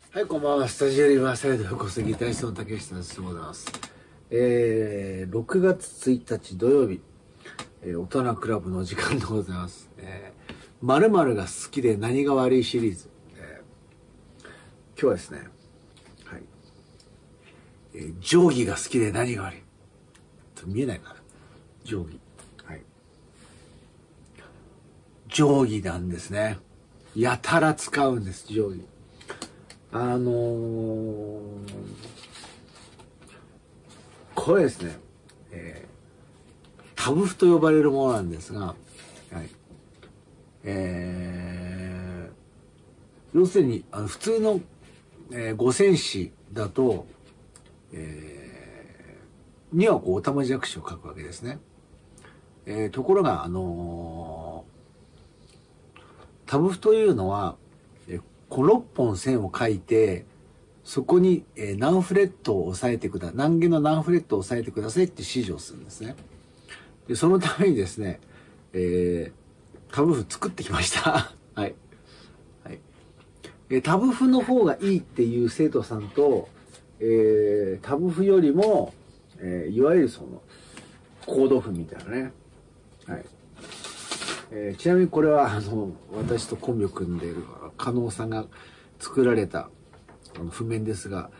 はい、こんばんは。スタジオリバーサイド横杉ギタリストの竹下です。おはようございます。6月1日土曜日、大人クラブの時間でございます。〇〇が好きで何が悪いシリーズ。今日はですね、はい。定規が好きで何が悪い。見えないかな。定規。はい。定規なんですね。やたら使うんです、定規。これですね、タブ譜と呼ばれるものなんですが、はい、要するに普通の、五線紙だと、にはこうおたまじゃくしを書くわけですね。ところがタブ譜というのは、この6本線を書いて、そこに何フレットを押さえてください。何弦の何フレットを押さえてくださいって指示をするんですね。で、そのためにですね、タブ譜作ってきました。はい。はい。タブ譜の方がいいっていう生徒さんと、タブ譜よりも、いわゆるその、コード譜みたいなね。はい。ちなみにこれは私とコンビを組んでいる加納さんが作られた譜面ですが、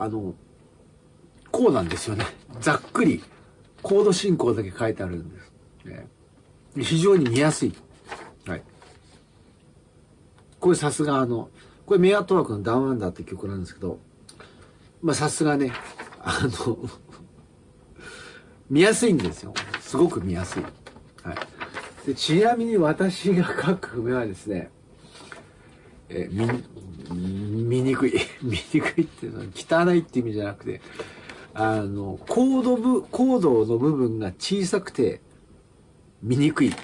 こうなんですよね。ざっくりコード進行だけ書いてあるんです、ね。非常に見やすい。はい。これさすがこれメアトワークのダウンアンダーって曲なんですけど、まあさすがね、見やすいんですよ。すごく見やすい。はい。でちなみに私が書く譜面はですね、見にくい。見にくいっていうのは汚いって意味じゃなくて、コードの部分が小さくて見にくい。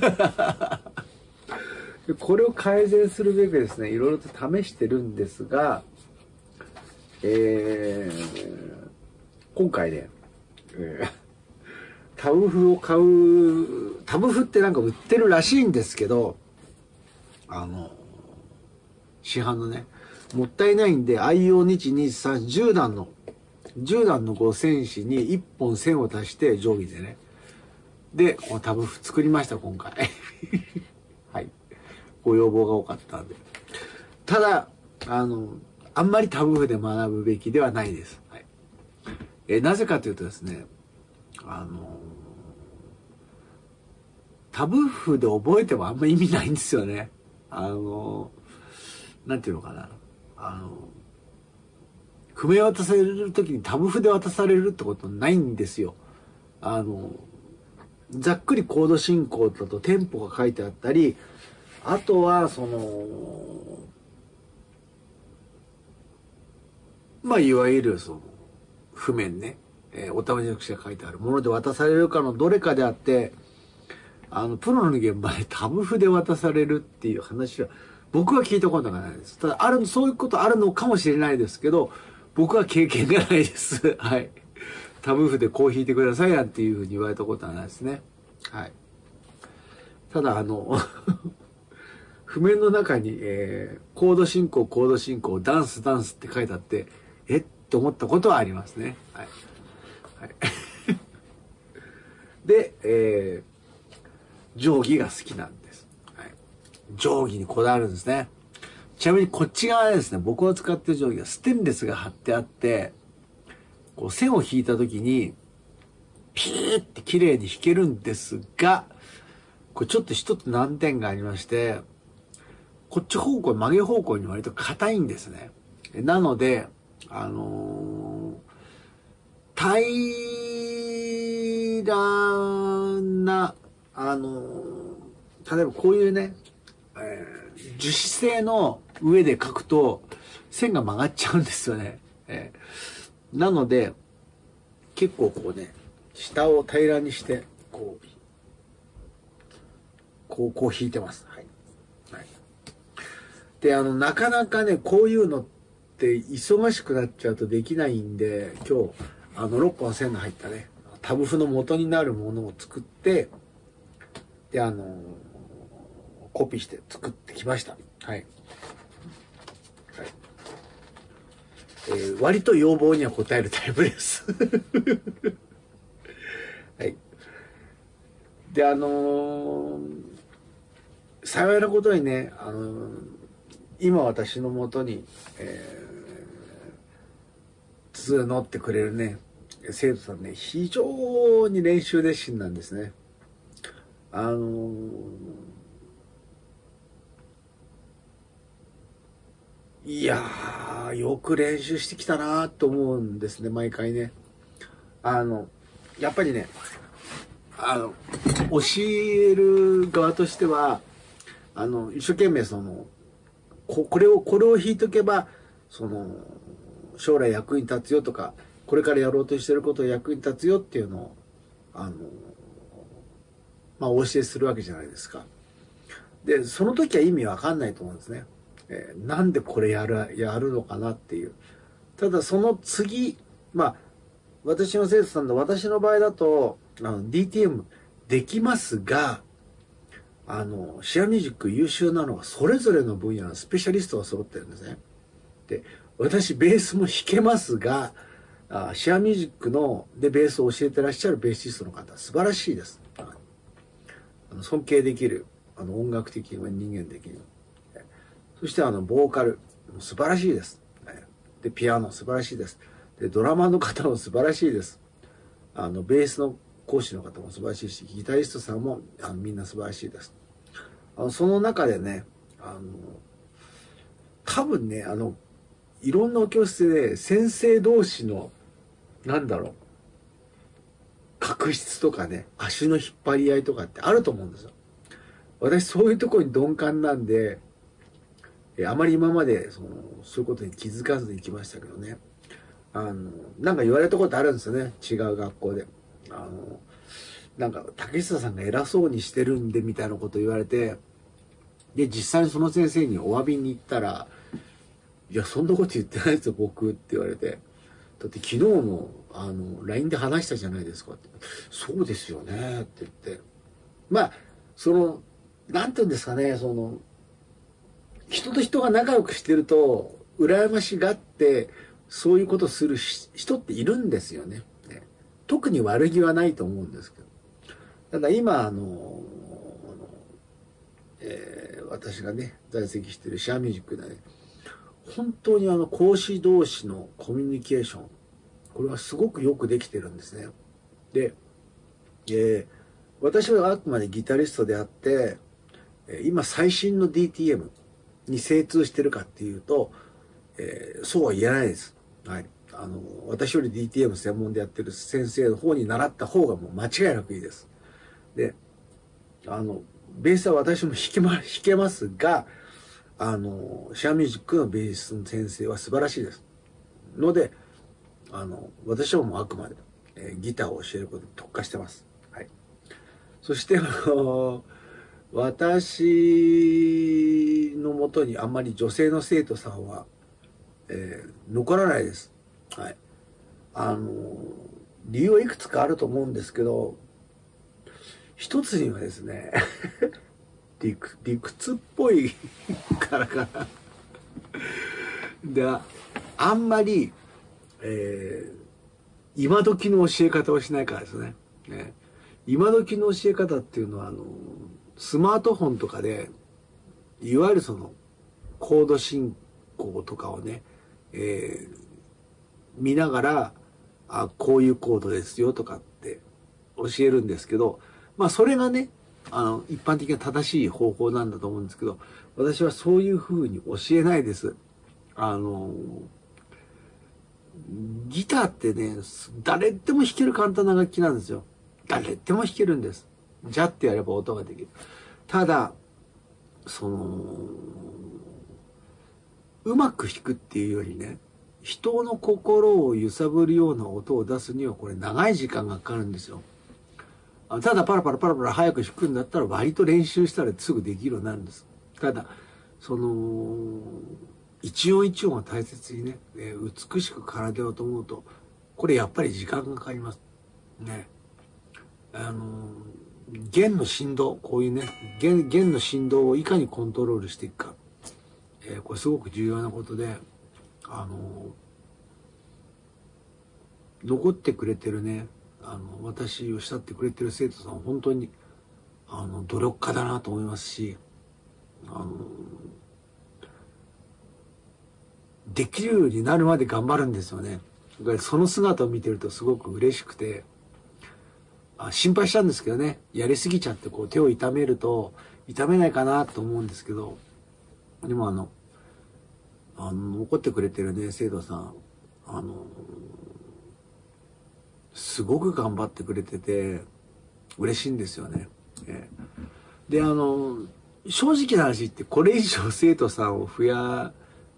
これを改善するべくですね、いろいろと試してるんですが、今回ね、タブ譜を買う、タブ譜ってなんか売ってるらしいんですけど、市販のね、もったいないんで、愛用日23、10段の五線紙に1本線を足して定規でね。で、このタブ譜作りました、今回。はい。ご要望が多かったんで。ただ、あんまりタブ譜で学ぶべきではないです。はい。なぜかというとですね、タブ譜で覚えてもあんま意味ないんですよね。なんていうのかな。譜面渡されるときにタブ譜で渡されるってことないんですよ。ざっくりコード進行だとテンポが書いてあったり、あとはまあいわゆる譜面ね、おたまじゃくしが書いてあるもので渡されるかのどれかであって、プロの現場でタブ譜で渡されるっていう話は僕は聞いたことがないです。ただそういうことあるのかもしれないですけど、僕は経験がないです。はい。タブ譜でこう弾いてくださいなんていうふうに言われたことはないですね。はい。ただ譜面の中に、コード進行、ダンスって書いてあって、って思ったことはありますね。はい。はい、で、定規が好きなんです。はい。定規にこだわるんですね。ちなみにこっち側ですね、僕の使ってる定規はステンレスが貼ってあって、こう線を引いた時に、ピーって綺麗に弾けるんですが、これちょっと一つ難点がありまして、こっち方向、曲げ方向に割と硬いんですね。なので、平らな、例えばこういうね、樹脂製の上で描くと線が曲がっちゃうんですよね。なので、結構こうね、下を平らにして、こう引いてます。はい。はい、で、なかなかね、こういうのって忙しくなっちゃうとできないんで、今日、6本線の入ったね、タブ譜の元になるものを作って、で、コピーして作ってきました。はい。はい。 割と要望には応えるタイプです。はい。で、幸いなことにね、今私のもとに、乗ってくれるね、生徒さんね、非常に練習熱心なんですね。いやー、よく練習してきたなと思うんですね、毎回ね。やっぱりね、教える側としては、一生懸命これを弾いとけば、将来役に立つよとか、これからやろうとしてることを役に立つよっていうのを、お教えするわけじゃないですか。で、その時は意味わかんないと思うんですね。なんでこれやるのかなっていう。ただその次、私の生徒さんで、私の場合だと、DTM できますが、シェアミュージック優秀なのはそれぞれの分野のスペシャリストが揃ってるんですね。で、私ベースも弾けますが、シェアミュージックでベースを教えてらっしゃるベーシストの方、素晴らしいです。尊敬できる、音楽的にも人間的にも。そしてボーカル、素晴らしいです。で、ピアノ素晴らしいです。で、ドラマーの方も素晴らしいです。ベースの講師の方も素晴らしいし、ギタリストさんもみんな素晴らしいです。その中でね、多分ね、いろんなお教室で先生同士の、確執とかね、足の引っ張り合いとかってあると思うんですよ。私そういうところに鈍感なんで、あまり今までそういうことに気づかずに来ましたけどね。なんか言われたことあるんですよね、違う学校で。竹下さんが偉そうにしてるんでみたいなこと言われて、で、実際にその先生にお詫びに行ったら、いや、そんなこと言ってないですよ、僕って言われて。だって昨日も、LINE で話したじゃないですかって。そうですよね、って言って。なんて言うんですかね、人と人が仲良くしてると、羨ましがって、そういうことする人っているんですよね。特に悪気はないと思うんですけど。ただ今、私がね、在籍しているシェアミュージックでね、本当に講師同士のコミュニケーション、これはすごくよくできてるんですね。で、私はあくまでギタリストであって、今最新の DTM に精通してるかっていうと、そうは言えないです。はい。私より DTM 専門でやってる先生の方に習った方がもう間違いなくいいです。で、ベースは私も弾けますが、シェアミュージックのベースの先生は素晴らしいです。ので、私はもうあくまで、ギターを教えることに特化してます。はい。そして、私のもとにあんまり女性の生徒さんは、残らないです。はい。理由はいくつかあると思うんですけど、一つにはですね、理屈っぽいからかな。で、あんまり、今時の教え方をしないからですね。今時の教え方っていうのは、スマートフォンとかで、いわゆるコード進行とかをね、見ながら、こういうコードですよとかって教えるんですけど、それがね、一般的な正しい方法なんだと思うんですけど、私はそういうふうに教えないです。ギターってね、誰でも弾ける簡単な楽器なんですよ。誰でも弾けるんです。ジャってやれば音ができる。ただ、うまく弾くっていうよりね、人の心を揺さぶるような音を出すにはこれ長い時間がかかるんですよ。ただパラパラパラパラ早く弾くんだったら割と練習したらすぐできるようになるんです。ただ、一音一音は大切にね、美しく奏でようと思うと、これやっぱり時間がかかります。ね。弦の振動、こういうね、弦の振動をいかにコントロールしていくか。これすごく重要なことで、 残ってくれてるね、私を慕ってくれてる生徒さんは本当に、努力家だなと思いますし、できるようになるまで頑張るんですよね。その姿を見てるとすごく嬉しくて、心配したんですけどね、やりすぎちゃってこう手を痛めると、痛めないかなと思うんですけど、でも怒ってくれてるね、生徒さん、すごく頑張ってくれてて、嬉しいんですよね。で、正直な話言って、これ以上生徒さんを増や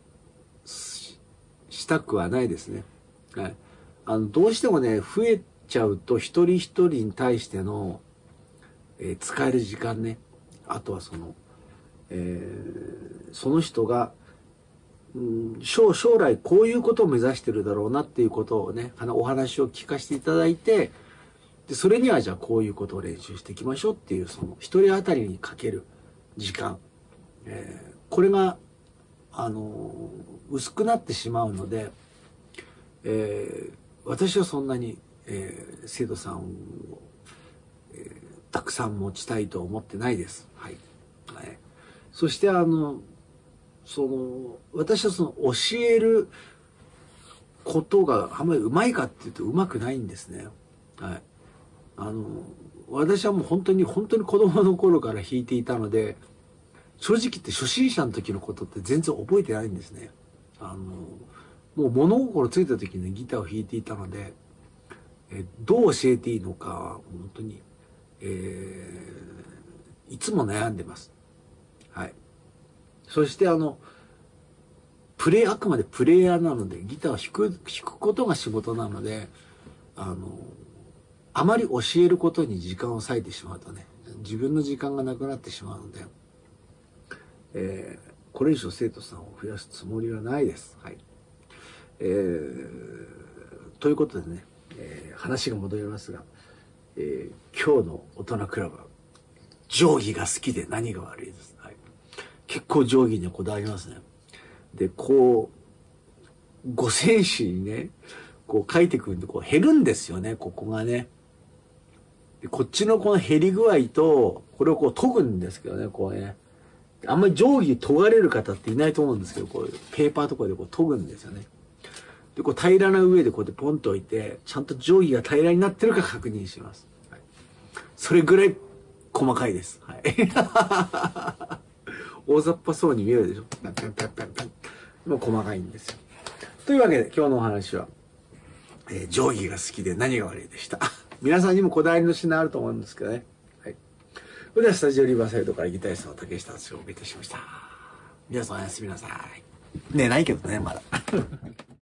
したくはないですね。はい。どうしてもね、増えちゃうと一人一人に対しての、使える時間ね。あとはその人が、将来こういうことを目指してるだろうなっていうことをね、お話を聞かせていただいて、で、それにはじゃあこういうことを練習していきましょうっていう、その一人当たりにかける時間。これが、薄くなってしまうので、私はそんなに、生徒さんを、たくさん持ちたいと思ってないです。はい。そして私は教えることがあんまりうまいかっていうとうまくないんですね。はい。私はもう本当に子供の頃から弾いていたので、正直言って初心者の時のことって全然覚えてないんですね。もう物心ついた時にギターを弾いていたので、どう教えていいのか、本当に、いつも悩んでます。はい。そしてあくまでプレイヤーなので、ギターを弾くことが仕事なので、あまり教えることに時間を割いてしまうとね、自分の時間がなくなってしまうので、これ以上生徒さんを増やすつもりはないです。はい。ということでね、話が戻りますが、今日の大人クラブは、定規が好きで何が悪いです。はい、結構定規にはこだわりますね。で、こう、五線紙にね、こう書いてくるんで、こう減るんですよね、ここがね。で、こっちのこの減り具合と、これをこう研ぐんですけどね、こうね。あんまり定規研がれる方っていないと思うんですけど、こうペーパーとかでこう研ぐんですよね。で、こう平らな上でこうやってポンと置いて、ちゃんと定規が平らになってるか確認します。はい、それぐらい細かいです。はい。大雑把そうに見えるでしょ。パンパンパンパンパン。もう細かいんですよ。というわけで今日のお話は、定規が好きで何が悪いでした。皆さんにもこだわりの品あると思うんですけどね。はい。それではスタジオリバーサイドからギタリストの竹下敦をお送りいたしました。皆さんおやすみなさい。寝ないけどね、まだ。